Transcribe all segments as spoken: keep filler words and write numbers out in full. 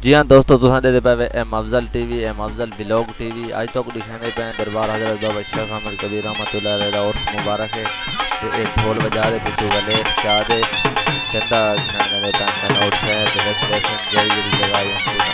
जी हाँ दोस्तों, तुम दे पे M Afzal TV M Afzal vlog TV आज तक तो दिखाने पे दरबार हजरत बाबा शेख अहमद कबीर रहमतुल्लाह अलैह और मुबारक है। एक ढोल बजा दे पिछू गले चा दे चंदा नंगे तन और शहर के डेकोरेशन जड़ी जड़ी लगाई।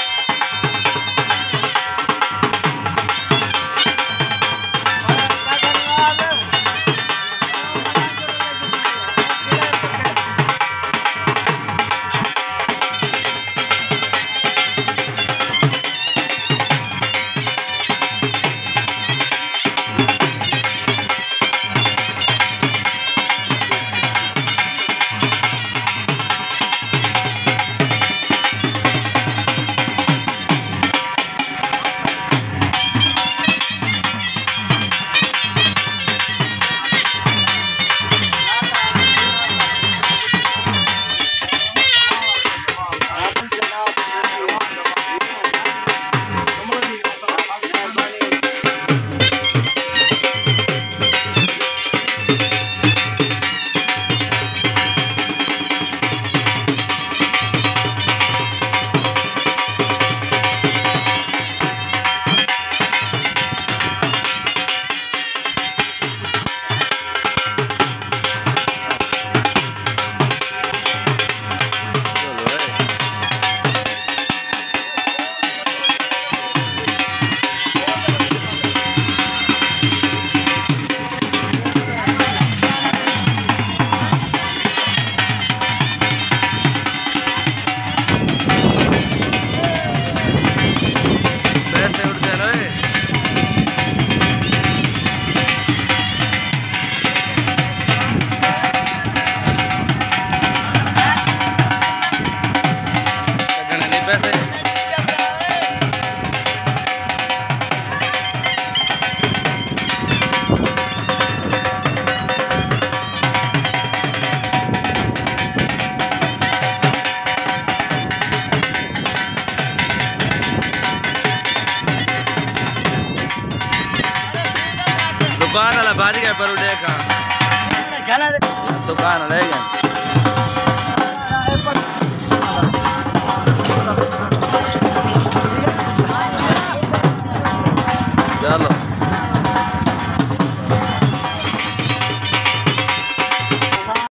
दुकान वाला भाज गया पर उड़े का दुकान ले गए।